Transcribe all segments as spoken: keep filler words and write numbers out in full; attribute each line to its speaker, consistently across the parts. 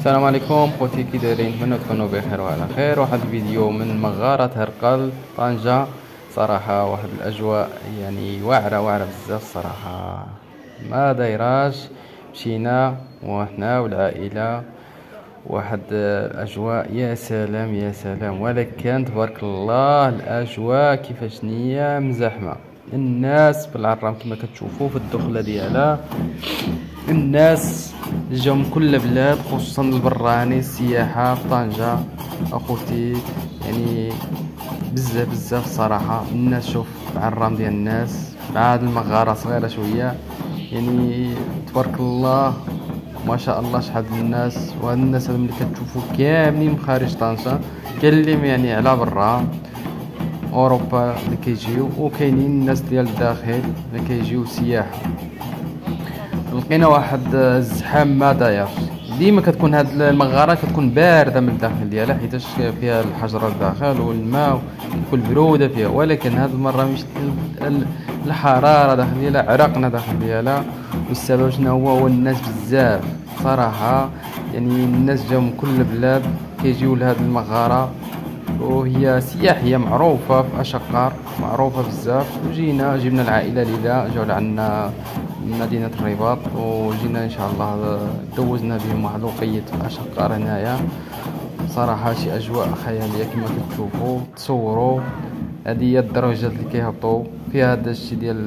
Speaker 1: السلام عليكم خوتي، كي دايرين؟ نتمنى تكونوا بخير وعلى خير. واحد الفيديو من مغارة هرقل طنجة. صراحة واحد الاجواء يعني واعرة واعرة بزاف صراحة، ما دايراش. مشينا وحنا والعائلة، واحد الاجواء يا سلام يا سلام. ولكن تبارك الله الاجواء كيفاش نية مزاحمة، الناس بالعرام كما كتشوفوا في الدخلة ديالها. الناس جاو من كل بلاد، خصوصا البراني السياحة في طنجة اخوتي، يعني بزاف بزاف صراحة. الناس شوف العرام ديال الناس مع هاد المغارة صغيرة شوية، يعني تبارك الله ما شاء الله شحال من الناس. وهاد الناس هادو ملي كتشوفوا كاملين من خارج طنجة، كاين اللي يعني على برا اوروبا اللي كيجيو، وكاينين الناس ديال الداخل اللي كيجيو سياحة. لقينا واحد الزحام ما دايرش. ديما كتكون هاد المغاره كتكون بارده من الداخل ديالها، حيتاش فيها الحجره الداخل والماء كيكون بروده فيها. ولكن هاد المره مش الحراره داخل ديالها، عرقنا داخل ديالها. والسبب شنو هو؟ هو الناس بزاف صراحه، يعني الناس جاو من كل بلاد كيجيو لهاد المغاره، وهي سياحيه معروفه في اشقر، معروفه بزاف. وجينا جبنا العائله ليلى، جاو لعنا مدينة الرباط، وجينا ان شاء الله دوزنا بهم واحد الوقيت في اشقر هنايا. صراحة شي اجواء خيالية كما كتشوفوا. تصوروا هذه هي الدرجات اللي كيهبطوا فيها هذا الشيء ديال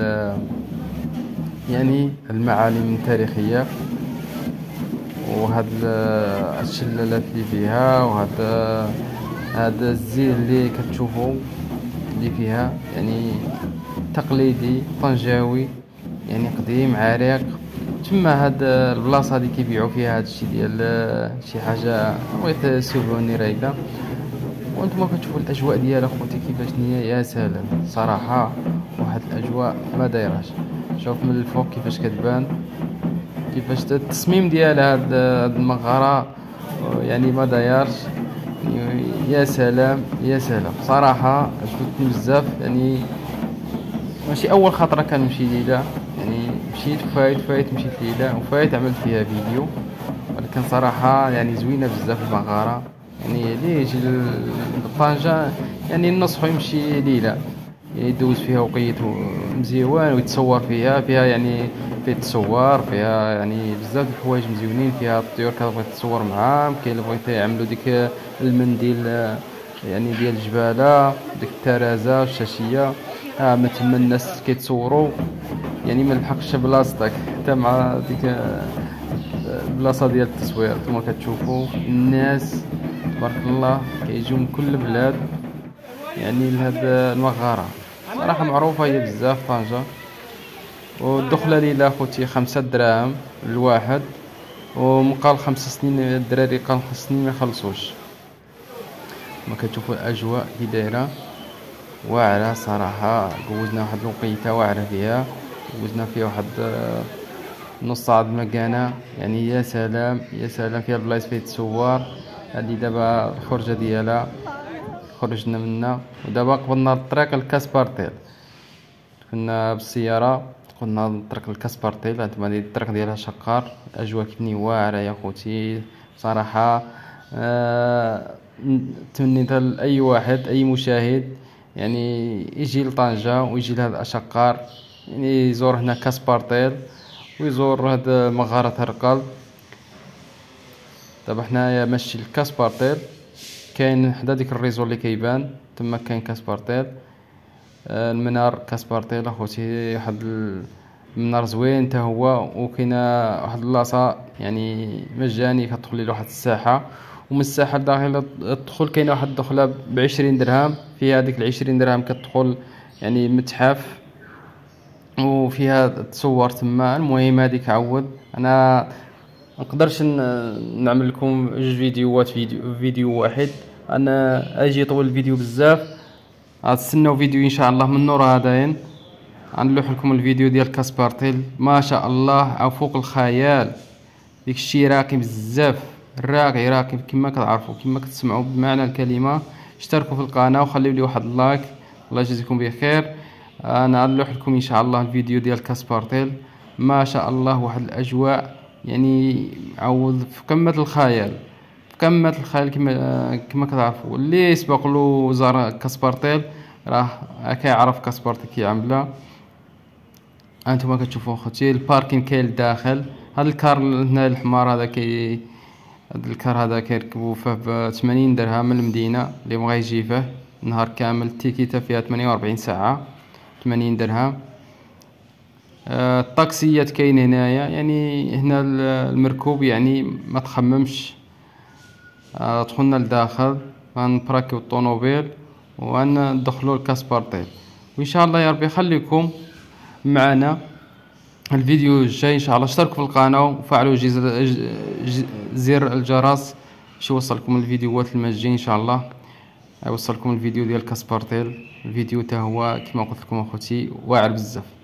Speaker 1: يعني المعالم التاريخية، وهاد الشلالات اللي فيها، وهاد هذا الزين اللي كتشوفوا اللي فيها، يعني تقليدي طنجاوي، يعني قديم عريق. تما هاد البلاصه اللي كيبيعوا فيها هاد الشيء ديال شي حاجه بغيت سوفونير هكذا. وانتم كتشوفوا الاجواء ديال اخوتي كيفاش نية يا سلام صراحه. واحد الاجواء ما دايراش. شوف من الفوق كيفاش كتبان، كيفاش التصميم ديال هاد المغاره يعني ما دايرش. يعني يا سلام يا سلام صراحه، عجبتني بزاف. يعني ماشي اول خطره كنمشي ليلى، يعني مشيت فايت فايت مشيت ليلى وفايت عملت فيها فيديو. ولكن صراحه يعني زوينه بزاف المغاره، يعني اللي يجي لطنجة يعني ننصحو يمشي ليلى، يدوز فيها وقيت مزيوان ويتصور فيها. فيها يعني فيه تصور فيها، يعني بزاف الحوايج مزيونين فيها. الطيور كتبغي تتصور معاهم، كاين اللي بغيت يعملوا ديك المنديل يعني ديال الجباله، ديك الترازه الشاشيه. ها ما تما الناس كيتصوروا، يعني ما لحقش بلاصتك حتى مع ديك البلاصه ديال التصوير. كما كتشوفوا الناس تبارك الله كيجيو من كل بلاد يعني لهاد المغاره. صراحه معروفه هي بزاف طنجه. والدخله ليلى اخوتي خمسة دراهم الواحد، ومقال خمس سنين الدراري قال خمس سنين ما يخلصوش. ما كتشوفوا الاجواء كي دايره واعره صراحه. جوزنا واحد الوقيته واعره فيها، جوزنا فيها واحد نص ساعه المكانه، يعني يا سلام يا سلام. فيها البلايص فيه تصور. هذه دابا الخرجه ديالها خرجنا منا، ودابا قبلنا الطريق لكاسبارتيل. كنا بالسياره قلنا الطريق لكاسبارتيل. هانتوما هذه الطريق ديالها شقار. الاجواء كيفني واعره يا خوتي صراحه. أه تمنيت لاي واحد اي مشاهد يعني يجي لطنجة ويجي لهاد الاشقار، يعني يزور هنا كاسبارتيل ويزور هاد مغارة هرقل. دابا حنايا ماشي لكاسبارتيل، كاين حدا ديك الريزو اللي كيبان تما كاين كاسبارتيل. آه المنار كاسبارتيل اخوتي، واحد المنار زوين حتى هو. وكاينه واحد البلاصه يعني مجاني كتدخلي لواحد الساحه، ومن الساحه لداخل الدخول كاينه واحد الدخله بعشرين درهم. فيها هذيك العشرين درهم كتدخل يعني متحف، وفيها تصور تما. المهم هذيك عود انا مقدرش نعمل لكم جوج فيديوهات فيديو فيديو واحد، انا اجي طول الفيديو بزاف. غتستناو فيديو ان شاء الله من نور هذاين. غنلوح لكم الفيديو ديال كاسبارتيل ما شاء الله او فوق الخيال. ديك الشيء راقي بزاف، راقي راقي كما كتعرفوا كما كتسمعوا بمعنى الكلمه. اشتركوا في القناه وخليوا لي واحد اللايك، الله يجزيكم بخير. انا غنلوح لكم ان شاء الله الفيديو ديال كاسبارتيل. ما شاء الله واحد الاجواء يعني عوض في قمة الخيال، في قمة الخيال كما كما كتعرفوا. اللي سبق له زار كاسبارتيل راه كيعرف كاسبارتي كي عامله. هانتوما كتشوفوا اخوتي الباركين كاين لداخل. هاد الكار هنا الحمار هذا كي هاد الكار هذا كيركبوا فيه ب ثمانين درهم من المدينه، اللي بغا يجي فيه نهار كامل. التيكيته فيها ثمانية وأربعين ساعه، ثمانين درهم. آه، الطاكسيات كاين هنايا، يعني هنا المركوب يعني ما تخممش. آه، دخلنا لداخل غنبراكيو الطوموبيل وغندخلوا لكاسبارتيل، وان شاء الله يا ربي خليكم معنا الفيديو الجاي ان شاء الله. اشتركوا في القناه وفعلوا جزر زر الجرس باش يوصلكم الفيديوهات المجانيه ان شاء الله. يوصلكم الفيديو ديال كاسبارتيل. الفيديو تا هو كما قلت لكم اخوتي واعر بزاف.